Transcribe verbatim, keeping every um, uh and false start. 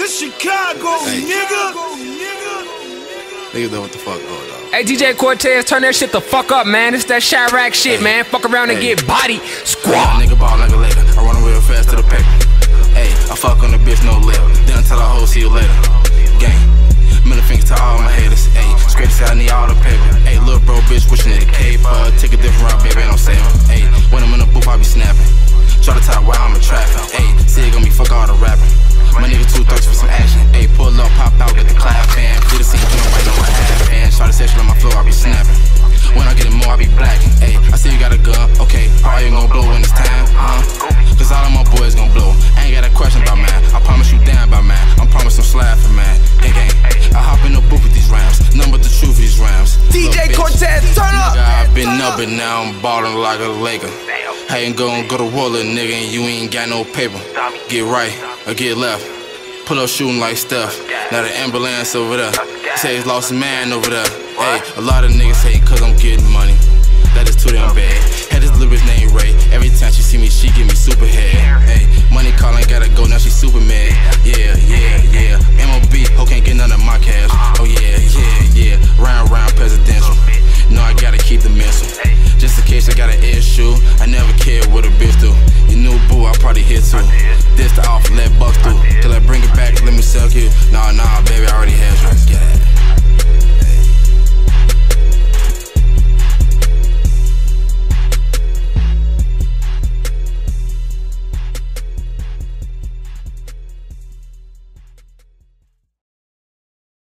This Chicago, hey. nigga. Niggas know what the fuck going on. Hey, D J Cortez, turn that shit the fuck up, man. It's that Chirac shit, hey. man. Fuck around and hey. get body squad. Nigga ball like a Laker. I run real fast to the paper. Hey, I fuck on the bitch, no lip. Then tell the hoe, see you later. Gang. Middle fingers to all my haters. Hey, straight to say I need all the paper. Hey, little bro, bitch, wishing it a cape. Uh, take a different route, baby, I don't save him. Hey, when I'm in the booth, I be snapping. Try to talk while I'm in traffic. Hey, say it gon' be fuck all the rapping. My nigga too thirsty for some action. Hey, pull up, pop out, get the clap fan. Feel the scene, you don't right no one half hand. Try to session on my floor, I be snapping. When I get it more, I be blacking. Hey, I see you got a gun, okay. How you gon' blow when it's time, huh? Cause all of my boys gon' blow. I ain't got a question about man. I promise you down by man. I'm promising slide for man. Gang gang. I hop in the booth with these rhymes. Number the truth of these rhymes. D J Cortez, turn up! Nigga, I been up and now I'm ballin' like a Laker. I ain't gon' go to war, little nigga, and you ain't got no paper. Get right or get left. Pull up shooting like Steph. Now the ambulance over there. Say he's lost a man over there. Hey, a lot of niggas hate cause I'm getting money. That is too damn bad. Had this little bitch named Ray. Every time she see me, she give me super head. Hey, money calling, gotta go, now she super mad. Yeah, yeah, yeah. M O B, ho can't get none of my cash. Oh yeah, yeah, yeah. Round, round presidential. No, I gotta keep the missile. Just in case I got an issue, I never cared what a bitch do. You knew boo, I probably hit too. This the off, let bucks through. Till I bring it back, let me suck you. Nah, nah, baby,